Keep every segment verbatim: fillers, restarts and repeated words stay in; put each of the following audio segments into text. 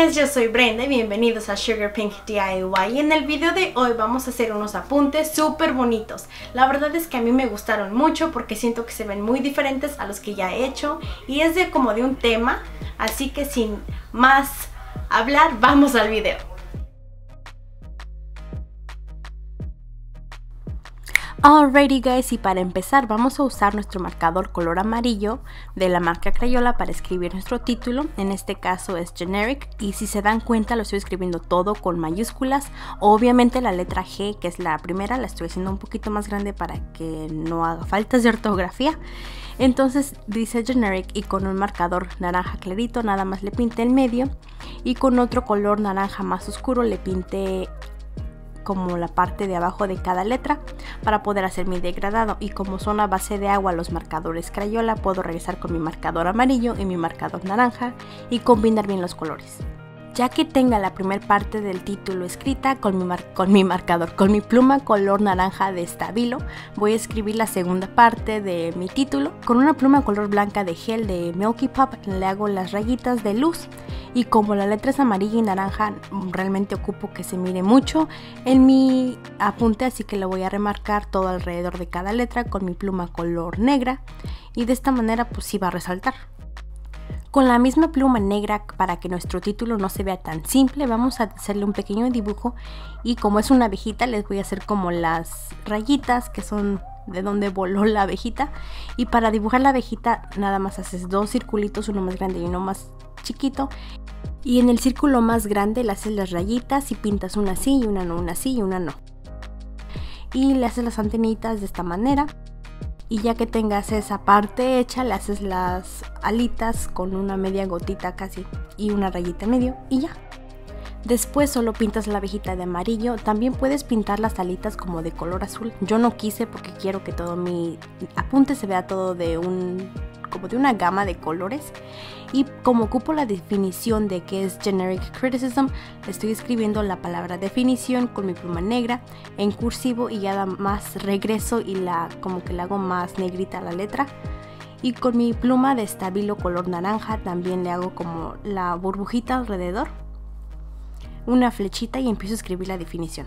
Buenas, yo soy Brenda y bienvenidos a Sugar Pink D I Y. Y en el video de hoy vamos a hacer unos apuntes súper bonitos. La verdad es que a mí me gustaron mucho porque siento que se ven muy diferentes a los que ya he hecho y es de como de un tema, así que sin más hablar, vamos al video. Alrighty guys, y para empezar vamos a usar nuestro marcador color amarillo de la marca Crayola para escribir nuestro título. En este caso es Generic y si se dan cuenta lo estoy escribiendo todo con mayúsculas. Obviamente la letra G, que es la primera, la estoy haciendo un poquito más grande para que no haga faltas de ortografía. Entonces dice Generic y con un marcador naranja clarito nada más le pinté el medio y con otro color naranja más oscuro le pinté como la parte de abajo de cada letra para poder hacer mi degradado. Y como son a base de agua los marcadores Crayola, puedo regresar con mi marcador amarillo y mi marcador naranja y combinar bien los colores. Ya que tenga la primera parte del título escrita con mi, mar con mi marcador, con mi pluma color naranja de Stabilo, voy a escribir la segunda parte de mi título. Con una pluma color blanca de gel de Milky Pop le hago las rayitas de luz y como la letra es amarilla y naranja, realmente ocupo que se mire mucho en mi apunte, así que le voy a remarcar todo alrededor de cada letra con mi pluma color negra y de esta manera pues sí va a resaltar. Con la misma pluma negra, para que nuestro título no se vea tan simple, vamos a hacerle un pequeño dibujo y como es una abejita les voy a hacer como las rayitas que son de donde voló la abejita. Y para dibujar la abejita nada más haces dos circulitos, uno más grande y uno más chiquito, y en el círculo más grande le haces las rayitas y pintas una así y una no, una así y una no, y le haces las antenitas de esta manera. Y ya que tengas esa parte hecha, le haces las alitas con una media gotita casi y una rayita en medio y ya. Después solo pintas la abejita de amarillo. También puedes pintar las alitas como de color azul. Yo no quise porque quiero que todo mi apunte se vea todo de un como de una gama de colores. Y como ocupo la definición de que es Generic Criticism, le estoy escribiendo la palabra definición con mi pluma negra en cursivo y ya más regreso y la como que le hago más negrita la letra. Y con mi pluma de Stabilo color naranja también le hago como la burbujita alrededor, una flechita y empiezo a escribir la definición.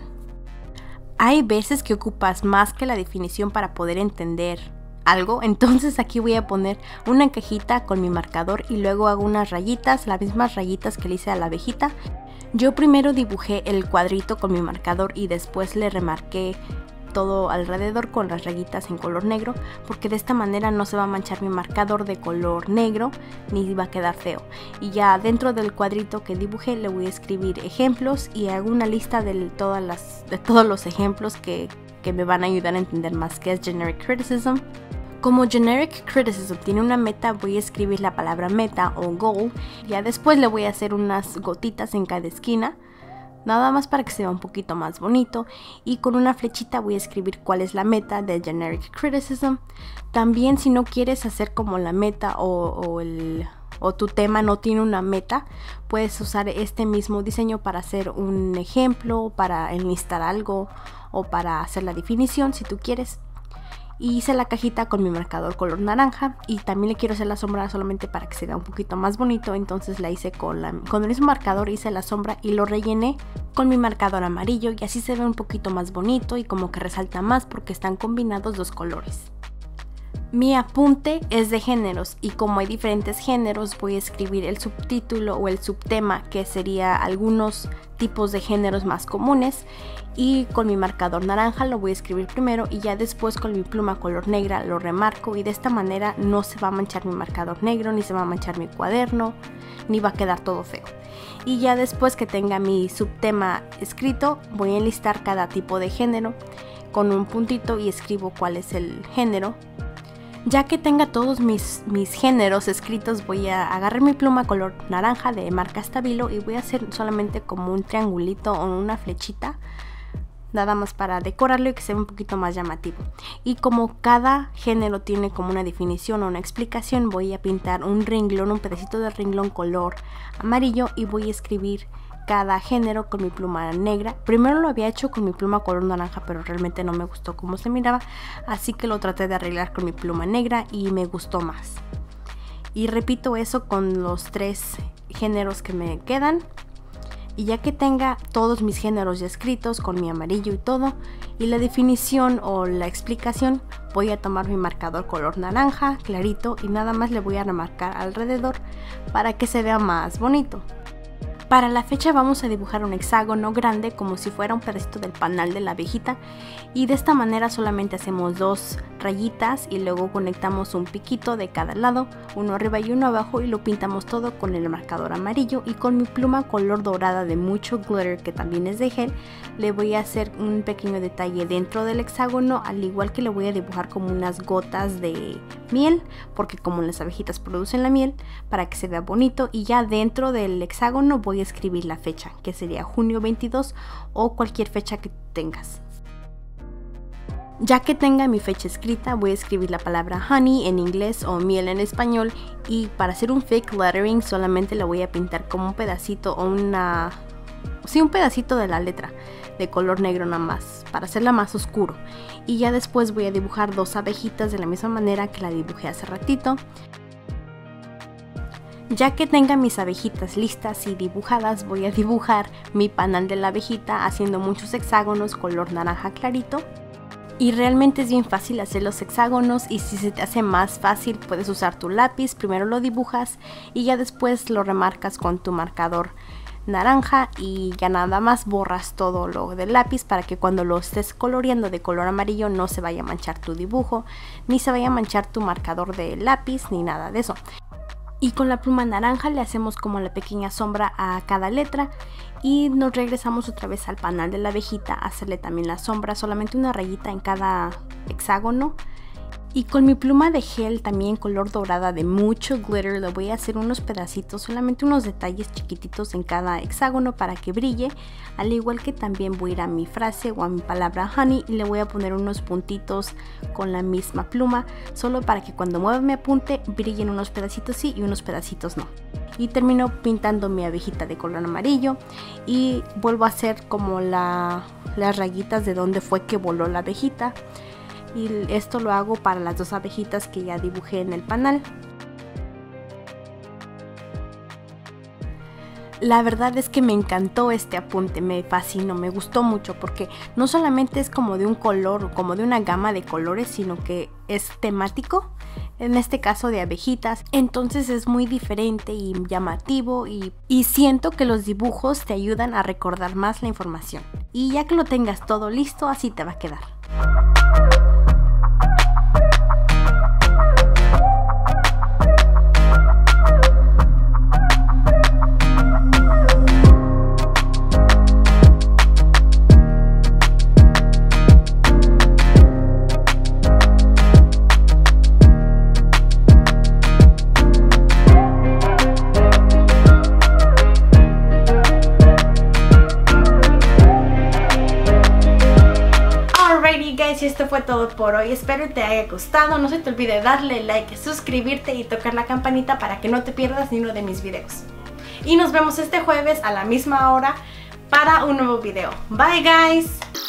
Hay veces que ocupas más que la definición para poder entender algo, entonces aquí voy a poner una cajita con mi marcador y luego hago unas rayitas, las mismas rayitas que le hice a la abejita. Yo primero dibujé el cuadrito con mi marcador y después le remarqué todo alrededor con las rayitas en color negro, porque de esta manera no se va a manchar mi marcador de color negro ni va a quedar feo. Y ya dentro del cuadrito que dibujé le voy a escribir ejemplos y hago una lista de, todas las, de todos los ejemplos que, que me van a ayudar a entender más qué es Generic Criticism. Como Generic Criticism tiene una meta, voy a escribir la palabra meta o goal. Ya después le voy a hacer unas gotitas en cada esquina, nada más para que se vea un poquito más bonito. Y con una flechita voy a escribir cuál es la meta de Generic Criticism. También si no quieres hacer como la meta o, o, el, o tu tema no tiene una meta, puedes usar este mismo diseño para hacer un ejemplo, para enlistar algo o para hacer la definición si tú quieres. Y hice la cajita con mi marcador color naranja y también le quiero hacer la sombra solamente para que se vea un poquito más bonito, entonces la hice con, la, con el mismo marcador, hice la sombra y lo rellené con mi marcador amarillo y así se ve un poquito más bonito y como que resalta más porque están combinados dos colores. Mi apunte es de géneros y como hay diferentes géneros voy a escribir el subtítulo o el subtema, que sería algunos tipos de géneros más comunes, y con mi marcador naranja lo voy a escribir primero y ya después con mi pluma color negra lo remarco y de esta manera no se va a manchar mi marcador negro, ni se va a manchar mi cuaderno, ni va a quedar todo feo. Y ya después que tenga mi subtema escrito voy a enlistar cada tipo de género con un puntito y escribo cuál es el género. Ya que tenga todos mis, mis géneros escritos, voy a agarrar mi pluma color naranja de marca Stabilo y voy a hacer solamente como un triangulito o una flechita, nada más para decorarlo y que se vea un poquito más llamativo. Y como cada género tiene como una definición o una explicación, voy a pintar un renglón, un pedacito de renglón color amarillo y voy a escribir cada género con mi pluma negra. Primero lo había hecho con mi pluma color naranja, pero realmente no me gustó cómo se miraba, así que lo traté de arreglar con mi pluma negra y me gustó más. Y repito eso con los tres géneros que me quedan. Y ya que tenga todos mis géneros ya escritos con mi amarillo y todo, y la definición o la explicación, voy a tomar mi marcador color naranja clarito y nada más le voy a remarcar alrededor para que se vea más bonito. Para la fecha vamos a dibujar un hexágono grande como si fuera un pedacito del panal de la abejita, y de esta manera solamente hacemos dos rayitas y luego conectamos un piquito de cada lado, uno arriba y uno abajo, y lo pintamos todo con el marcador amarillo. Y con mi pluma color dorada de mucho glitter, que también es de gel, le voy a hacer un pequeño detalle dentro del hexágono, al igual que le voy a dibujar como unas gotas de miel, porque como las abejitas producen la miel, para que se vea bonito. Y ya dentro del hexágono voy a escribir la fecha, que sería junio veintidós o cualquier fecha que tengas. Ya que tenga mi fecha escrita, voy a escribir la palabra honey en inglés o miel en español, y para hacer un fake lettering solamente le voy a pintar como un pedacito o una... sí, un pedacito de la letra de color negro nada más, para hacerla más oscuro. Y ya después voy a dibujar dos abejitas de la misma manera que la dibujé hace ratito. Ya que tenga mis abejitas listas y dibujadas, voy a dibujar mi panal de la abejita haciendo muchos hexágonos color naranja clarito. Y realmente es bien fácil hacer los hexágonos, y si se te hace más fácil puedes usar tu lápiz, primero lo dibujas y ya después lo remarcas con tu marcador naranja, y ya nada más borras todo lo del lápiz para que cuando lo estés coloreando de color amarillo no se vaya a manchar tu dibujo, ni se vaya a manchar tu marcador de lápiz, ni nada de eso. Y con la pluma naranja le hacemos como la pequeña sombra a cada letra, y nos regresamos otra vez al panal de la abejita a hacerle también la sombra, solamente una rayita en cada hexágono. Y con mi pluma de gel también color dorada de mucho glitter le voy a hacer unos pedacitos, solamente unos detalles chiquititos en cada hexágono para que brille, al igual que también voy a ir a mi frase o a mi palabra honey y le voy a poner unos puntitos con la misma pluma, solo para que cuando mueva mi apunte brillen unos pedacitos sí y unos pedacitos no. Y termino pintando mi abejita de color amarillo y vuelvo a hacer como la, las rayitas de donde fue que voló la abejita. Y esto lo hago para las dos abejitas que ya dibujé en el panal. La verdad es que me encantó este apunte, me fascinó, me gustó mucho, porque no solamente es como de un color, como de una gama de colores, sino que es temático, en este caso de abejitas. Entonces es muy diferente y llamativo, y, y siento que los dibujos te ayudan a recordar más la información. Y ya que lo tengas todo listo, así te va a quedar. Y esto fue todo por hoy, espero te haya gustado. No se te olvide darle like, suscribirte y tocar la campanita para que no te pierdas ni uno de mis videos. Y nos vemos este jueves a la misma hora para un nuevo video. Bye guys.